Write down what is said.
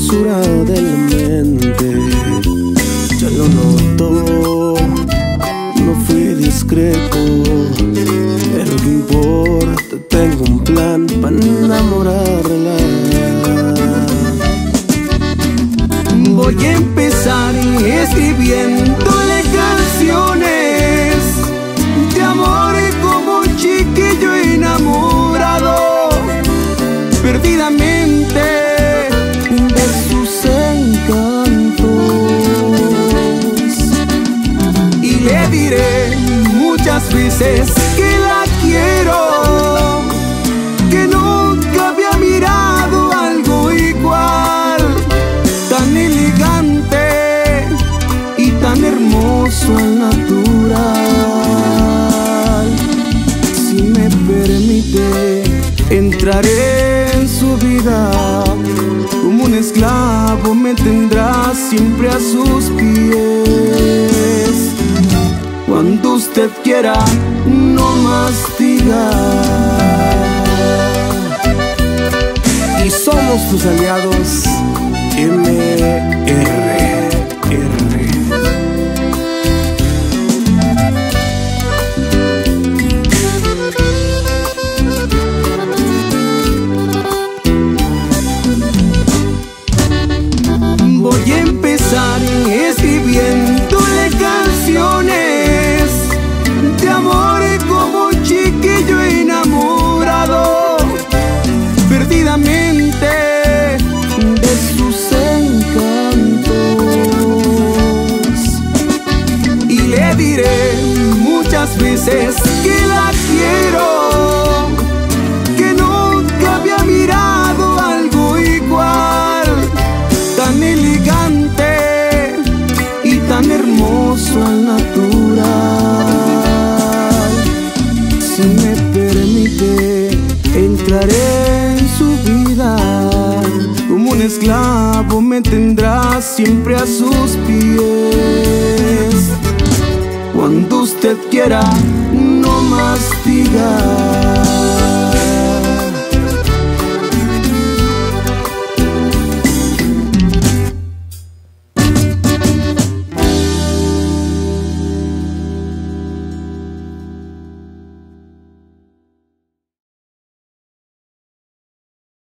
dulzura de la mente. Ya lo noto, no fui discreto, pero qué importa, tengo un plan para enamorarla. Voy a empezar escribiéndole canciones de amor como un chiquillo enamorado, perdidamente de sus encantos. Y le diré muchas veces que la quiero, que nunca había mirado algo igual, tan elegante y tan hermoso al natural. Si me permite, entraré en su vida, como un esclavo me tendrá siempre a sus pies. Cuando usted quiera, no más diga. Y somos tus aliados, MRR. Voy a empezar escribiéndole canciones de amor como un chiquillo enamorado, perdidamente de sus encantos. Y le diré muchas veces que la quiero, que nunca había mirado algo igual, tan elegante y tan hermoso al natural. Si me permite, entraré en su vida, como un esclavo me tendrá siempre a sus pies. Cuando usted quiera, no más diga.